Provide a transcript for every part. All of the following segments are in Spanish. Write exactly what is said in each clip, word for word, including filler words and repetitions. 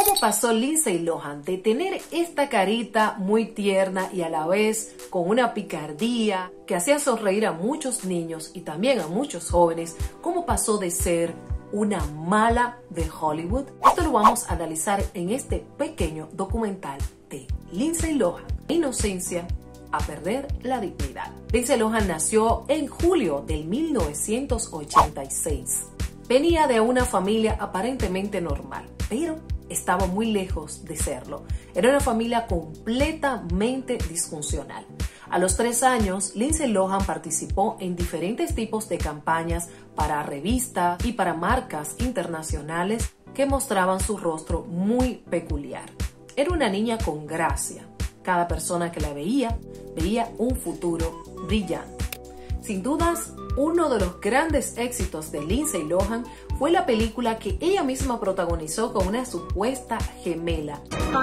¿Cómo pasó Lindsay Lohan de tener esta carita muy tierna y a la vez con una picardía que hacía sonreír a muchos niños y también a muchos jóvenes? ¿Cómo pasó de ser una mala de Hollywood? Esto lo vamos a analizar en este pequeño documental de Lindsay Lohan, Inocencia a perder la dignidad. Lindsay Lohan nació en julio del mil novecientos ochenta y seis. Venía de una familia aparentemente normal, pero estaba muy lejos de serlo. Era una familia completamente disfuncional. A los tres años, Lindsay Lohan participó en diferentes tipos de campañas para revistas y para marcas internacionales que mostraban su rostro muy peculiar. Era una niña con gracia. Cada persona que la veía, veía un futuro brillante. Sin dudas, uno de los grandes éxitos de Lindsay Lohan fue la película que ella misma protagonizó con una supuesta gemela,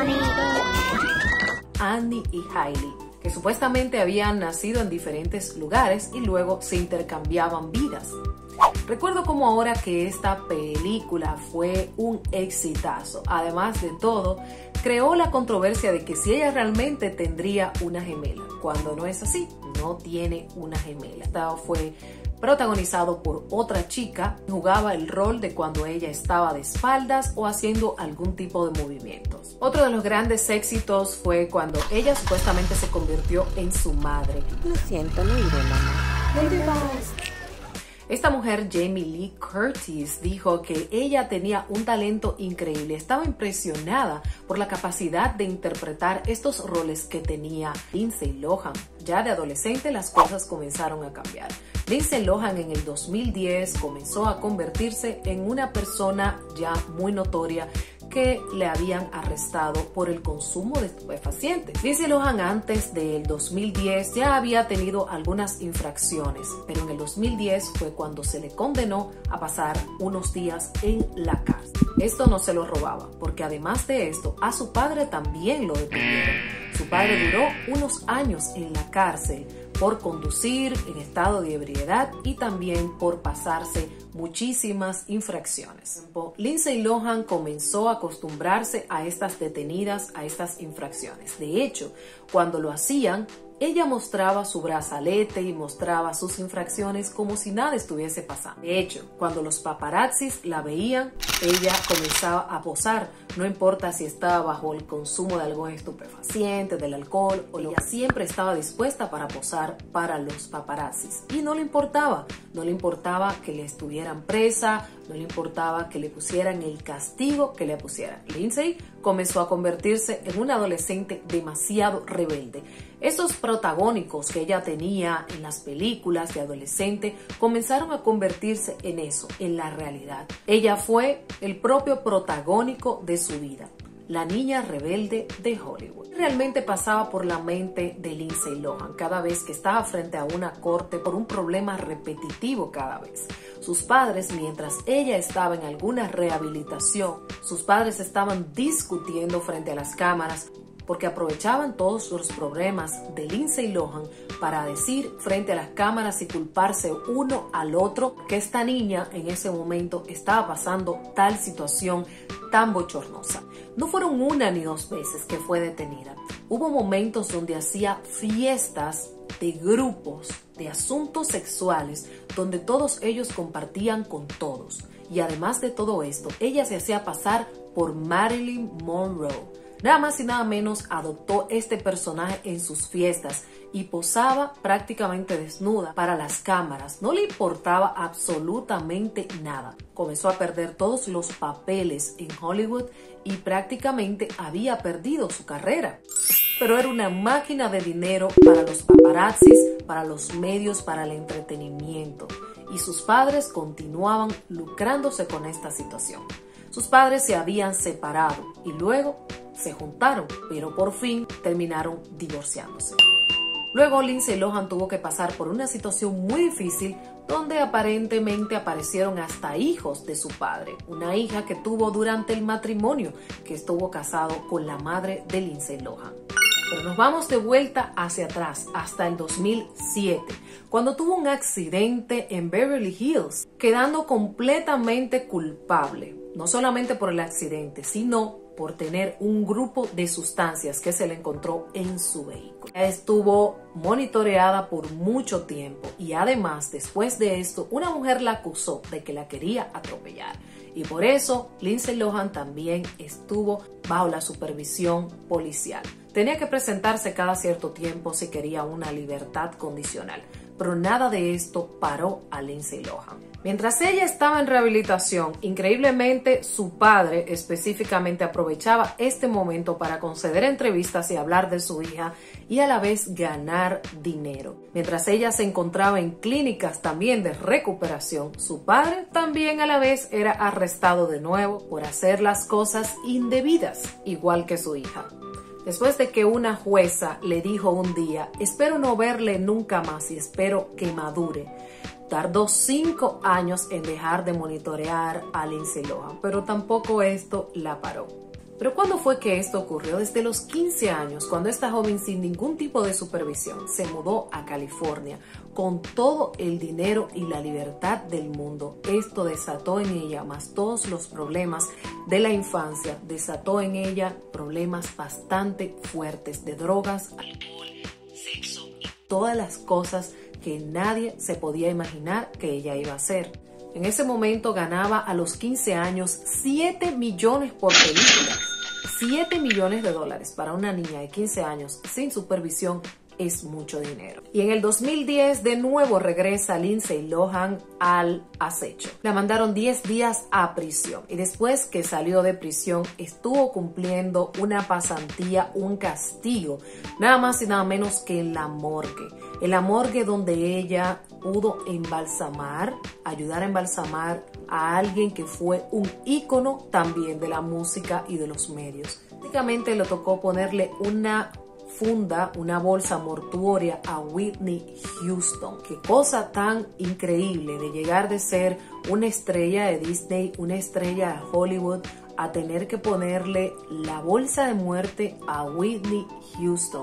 Andy y Hailey, que supuestamente habían nacido en diferentes lugares y luego se intercambiaban vidas. Recuerdo como ahora que esta película fue un exitazo. Además de todo, creó la controversia de que si ella realmente tendría una gemela, cuando no es así, no tiene una gemela. Esta fue protagonizado por otra chica, jugaba el rol de cuando ella estaba de espaldas o haciendo algún tipo de movimientos. Otro de los grandes éxitos fue cuando ella supuestamente se convirtió en su madre. Lo siento, no iré, mamá. ¿Dónde vas? Esta mujer, Jamie Lee Curtis, dijo que ella tenía un talento increíble. Estaba impresionada por la capacidad de interpretar estos roles que tenía Lindsay Lohan. Ya de adolescente las cosas comenzaron a cambiar. Lindsay Lohan en el dos mil diez comenzó a convertirse en una persona ya muy notoria que le habían arrestado por el consumo de estupefacientes. Lindsay Lohan antes del dos mil diez ya había tenido algunas infracciones, pero en el dos mil diez fue cuando se le condenó a pasar unos días en la cárcel. Esto no se lo robaba, porque además de esto, a su padre también lo detuvieron. Su padre duró unos años en la cárcel por conducir en estado de ebriedad y también por pasarse muchísimas infracciones. Lindsay Lohan comenzó a acostumbrarse a estas detenidas, a estas infracciones. De hecho, cuando lo hacían, ella mostraba su brazalete y mostraba sus infracciones como si nada estuviese pasando. De hecho, cuando los paparazzis la veían, ella comenzaba a posar. No importa si estaba bajo el consumo de algún estupefaciente, del alcohol, o ella siempre estaba dispuesta para posar para los paparazzis. Y no le importaba, no le importaba que le estuvieran presa, no le importaba que le pusieran el castigo que le pusieran. Lindsay comenzó a convertirse en una adolescente demasiado rebelde. Esos protagónicos que ella tenía en las películas de adolescente comenzaron a convertirse en eso, en la realidad. Ella fue el propio protagónico de su vida, la niña rebelde de Hollywood. Realmente pasaba por la mente de Lindsay Lohan cada vez que estaba frente a una corte por un problema repetitivo cada vez. Sus padres, mientras ella estaba en alguna rehabilitación, sus padres estaban discutiendo frente a las cámaras porque aprovechaban todos los problemas de Lindsay Lohan para decir frente a las cámaras y culparse uno al otro que esta niña en ese momento estaba pasando tal situación tan bochornosa. No fueron una ni dos veces que fue detenida. Hubo momentos donde hacía fiestas de grupos, de asuntos sexuales, donde todos ellos compartían con todos. Y además de todo esto, ella se hacía pasar por Marilyn Monroe. Nada más y nada menos adoptó este personaje en sus fiestas y posaba prácticamente desnuda para las cámaras. No le importaba absolutamente nada. Comenzó a perder todos los papeles en Hollywood y prácticamente había perdido su carrera. Pero era una máquina de dinero para los paparazzis, para los medios, para el entretenimiento. Y sus padres continuaban lucrándose con esta situación. Sus padres se habían separado y luego se juntaron, pero por fin terminaron divorciándose. Luego Lindsay Lohan tuvo que pasar por una situación muy difícil donde aparentemente aparecieron hasta hijos de su padre, una hija que tuvo durante el matrimonio que estuvo casado con la madre de Lindsay Lohan. Pero nos vamos de vuelta hacia atrás, hasta el dos mil siete, cuando tuvo un accidente en Beverly Hills, quedando completamente culpable. no solamente por el accidente, sino por tener un grupo de sustancias que se le encontró en su vehículo. Ella estuvo monitoreada por mucho tiempo y además, después de esto, una mujer la acusó de que la quería atropellar. Y por eso Lindsay Lohan también estuvo bajo la supervisión policial. Tenía que presentarse cada cierto tiempo si quería una libertad condicional, pero nada de esto paró a Lindsay Lohan. Mientras ella estaba en rehabilitación, increíblemente su padre específicamente aprovechaba este momento para conceder entrevistas y hablar de su hija y a la vez ganar dinero. Mientras ella se encontraba en clínicas también de recuperación, su padre también a la vez era arrestado de nuevo por hacer las cosas indebidas, igual que su hija. Después de que una jueza le dijo un día, espero no verle nunca más y espero que madure, tardó cinco años en dejar de monitorear a Lindsay Lohan, pero tampoco esto la paró. Pero ¿cuándo fue que esto ocurrió? Desde los quince años, cuando esta joven sin ningún tipo de supervisión se mudó a California con todo el dinero y la libertad del mundo. Esto desató en ella, más todos los problemas de la infancia, desató en ella problemas bastante fuertes de drogas, alcohol, sexo y todas las cosas que nadie se podía imaginar que ella iba a hacer. En ese momento ganaba a los quince años siete millones por película. siete millones de dólares para una niña de quince años sin supervisión es mucho dinero. Y en el dos mil diez de nuevo regresa Lindsay Lohan al acecho. La mandaron diez días a prisión y después que salió de prisión estuvo cumpliendo una pasantía, un castigo, nada más y nada menos que en la morgue. En la morgue donde ella pudo embalsamar, ayudar a embalsamar a alguien que fue un ícono también de la música y de los medios. Básicamente le tocó ponerle una funda, una bolsa mortuoria a Whitney Houston. Qué cosa tan increíble de llegar de ser una estrella de Disney, una estrella de Hollywood, a tener que ponerle la bolsa de muerte a Whitney Houston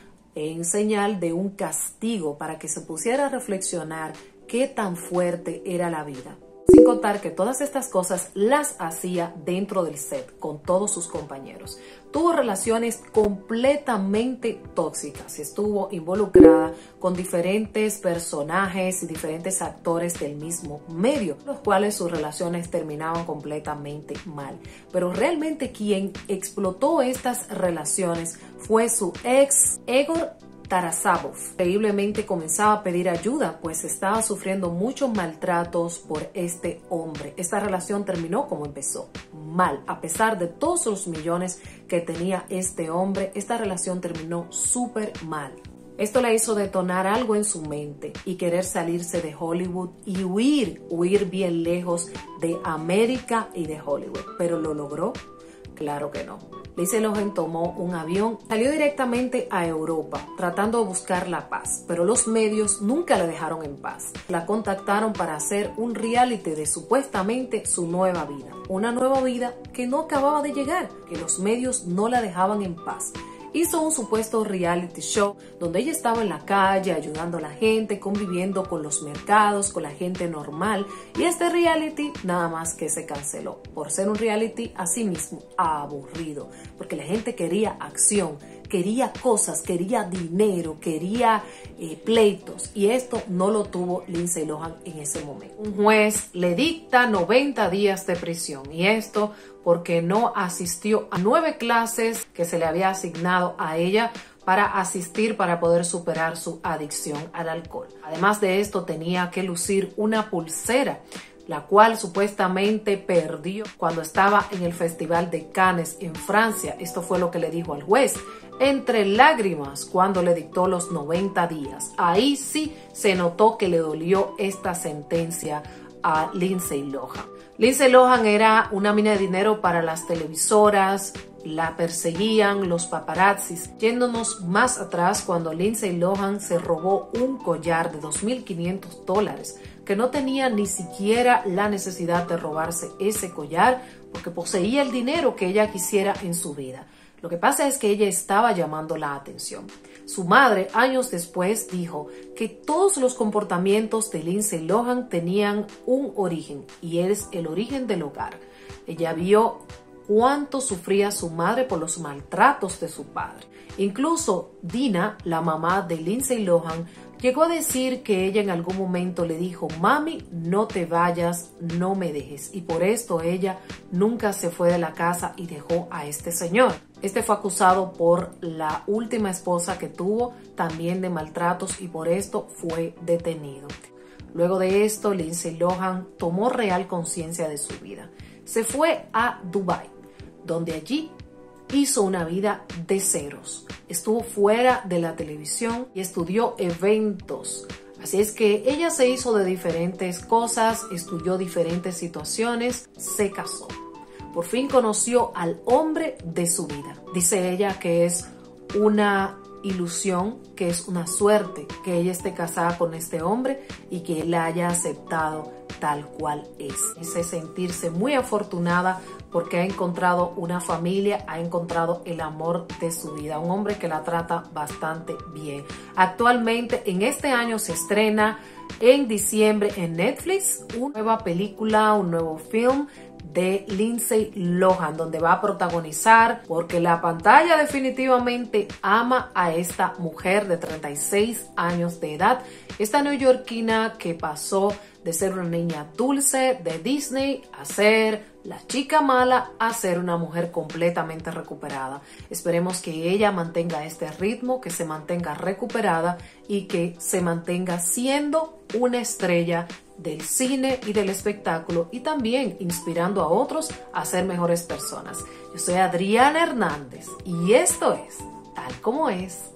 en señal de un castigo para que se pusiera a reflexionar qué tan fuerte era la vida. Sin contar que todas estas cosas las hacía dentro del set con todos sus compañeros. Tuvo relaciones completamente tóxicas y estuvo involucrada con diferentes personajes y diferentes actores del mismo medio, los cuales sus relaciones terminaban completamente mal. Pero realmente quien explotó estas relaciones fue su ex Egor Tarasov. Increíblemente comenzaba a pedir ayuda, pues estaba sufriendo muchos maltratos por este hombre. Esta relación terminó como empezó, mal. A pesar de todos los millones que tenía este hombre, esta relación terminó súper mal. Esto le hizo detonar algo en su mente y querer salirse de Hollywood y huir, huir bien lejos de América y de Hollywood. ¿Pero lo logró? Claro que no. Lindsay Lohan tomó un avión, salió directamente a Europa, tratando de buscar la paz, pero los medios nunca la dejaron en paz. La contactaron para hacer un reality de supuestamente su nueva vida, una nueva vida que no acababa de llegar, que los medios no la dejaban en paz. Hizo un supuesto reality show donde ella estaba en la calle ayudando a la gente, conviviendo con los mercados, con la gente normal, y este reality nada más que se canceló por ser un reality así mismo aburrido, porque la gente quería acción, quería cosas, quería dinero, quería eh, pleitos, y esto no lo tuvo Lindsay Lohan en ese momento. Un juez le dicta noventa días de prisión, y esto porque no asistió a nueve clases que se le había asignado a ella para asistir para poder superar su adicción al alcohol. Además de esto, tenía que lucir una pulsera, la cual supuestamente perdió cuando estaba en el Festival de Cannes en Francia. Esto fue lo que le dijo al juez, entre lágrimas, cuando le dictó los noventa días. Ahí sí se notó que le dolió esta sentencia a Lindsay Lohan. Lindsay Lohan era una mina de dinero para las televisoras, la perseguían los paparazzis. Yéndonos más atrás, cuando Lindsay Lohan se robó un collar de dos mil quinientos dólares, que no tenía ni siquiera la necesidad de robarse ese collar porque poseía el dinero que ella quisiera en su vida. Lo que pasa es que ella estaba llamando la atención. Su madre, años después, dijo que todos los comportamientos de Lindsay Lohan tenían un origen, y es el origen del hogar. Ella vio cuánto sufría su madre por los maltratos de su padre. Incluso Dina, la mamá de Lindsay Lohan, llegó a decir que ella en algún momento le dijo: mami, no te vayas, no me dejes. Y por esto ella nunca se fue de la casa y dejó a este señor. Este fue acusado por la última esposa que tuvo, también de maltratos, y por esto fue detenido. Luego de esto, Lindsay Lohan tomó real conciencia de su vida. Se fue a Dubái, donde allí hizo una vida de ceros. Estuvo fuera de la televisión y estudió eventos. Así es que ella se hizo de diferentes cosas, estudió diferentes situaciones, se casó. Por fin conoció al hombre de su vida. Dice ella que es una ilusión, que es una suerte que ella esté casada con este hombre y que él la haya aceptado tal cual es. Dice sentirse muy afortunada porque ha encontrado una familia, ha encontrado el amor de su vida, un hombre que la trata bastante bien. Actualmente en este año se estrena en diciembre en Netflix una nueva película, un nuevo film de Lindsay Lohan, donde va a protagonizar, porque la pantalla definitivamente ama a esta mujer de treinta y seis años de edad, esta neoyorquina que pasó de ser una niña dulce de Disney a ser la chica mala, a ser una mujer completamente recuperada. Esperemos que ella mantenga este ritmo, que se mantenga recuperada y que se mantenga siendo una estrella del cine y del espectáculo, y también inspirando a otros a ser mejores personas. Yo soy Adriana Hernández y esto es Tal Como Es.